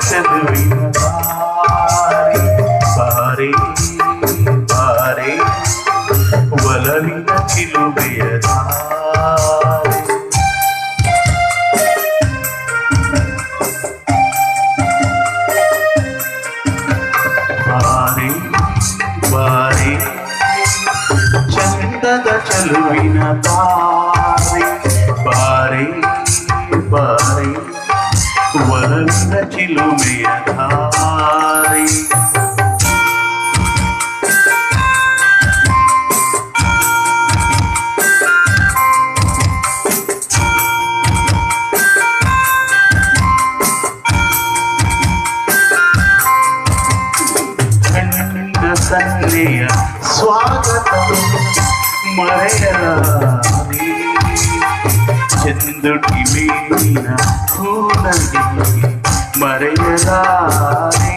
ಚೆಲುವಿನ ದಾರಿ ಬಾರೆ ಬಾರೆ ಒಲವಿನ ಚಿಲುಮೆಯ ದಾರಿ ಬಾರೆ ಬಾರೆ ಚಂದದ ಚೆಲುವಿನ ದಾರಿ ಬಾರೆ ಬಾರೆ ಒಲವಿನ ಚಿಲುಮೆಯ ದಾರಿ ಕಣ್ಣಿನ ಸನ್ನೆಯ ಸ್ವಾಗತ ಮರೆಯಲಾರೆ ಚಂದುಟಿ ಮೇಲಿನ ಹೂನಲ್ಲಿ ಮರೆಯಲಾರೆ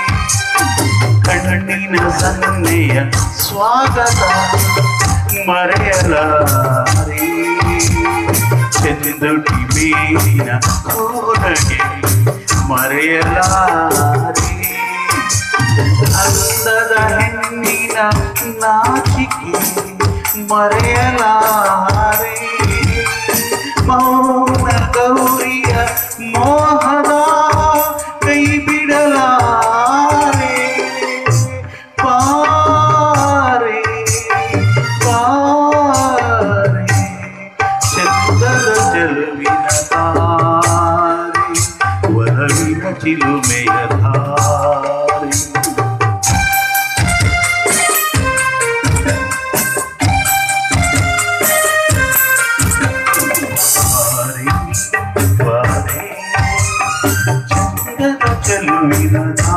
ಕಣ್ಣಿನ ಸನ್ನೆಯ ಸ್ವಾಗತ ಮರೆಯಲಾರೆ ಚಂದುಟಿ ಮೇಲಿನ ಹೂನಲ್ಲಿ ಮರೆಯಲಾರೆ ಅಂದದ ಹೆಣ್ಣಿನ ನಾಚಿಕೆ ಮರೆಯಲಾರೆ ಮೌನ ಗೌರಿಯ ಮೋಹದ ಕೈ ಬಿಡಲಾರೆ ಪಾರೆ ಪಾರೆ ಚಂದದ ಚೆಲುವಿನ ದಾರಿ ಒಲವಿನ ಚಿಲುಮೆಯ ದಾರಿ ಚೆಲುವಿನ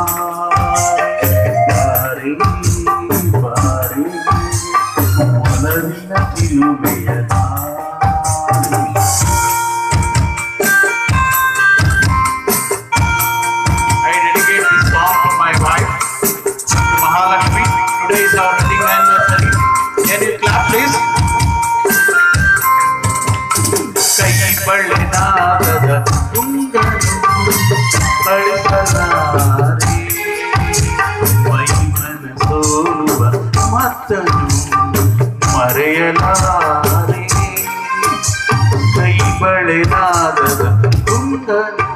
ದಾರಿ ಬಾರಿ ಒಲವಿನ ಚಿಲುಮೆಯ ದಾರಿ I dedicate this song to my wife, Mahalakshmi. Today is our wedding anniversary. Can you clap please? ಕೈ ಬಳ್ಳಿನಾದದ ತುಂಗನು ಅಳಿಸಲಾರೆ ಮೈಮನ ಸೋಲುವ ಮತ್ತನು ಮರೆಯಲಾರೆ ಕೈ ಬಳೆನಾದದ ತುಂಗನು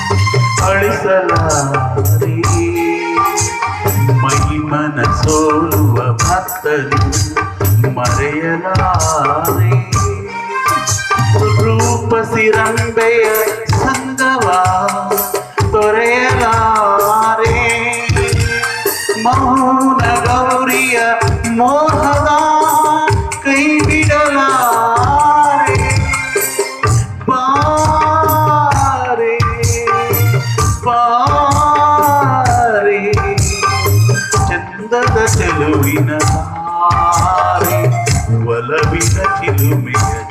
ಅಳಿಸಲಾರೆ ಮೈಮನ ಸೋಲುವ ಮತ್ತನು ಮರೆಯಲಾರೆ ರೂಪಸಿರಂಬೆಯ ಸಂಗವ ತೊರೆಯಲಾರೆ ಮೌನ ಗೌರಿಯ ಮೋಹದ ಕೈ ಬಿಡಲಾರೆ ಬಾರೆ ಬಾರೆ ಚಂದದ ಚೆಲುವಿನ ದಾರಿ ಒಲವಿನ ಚಿಲುಮೆಯ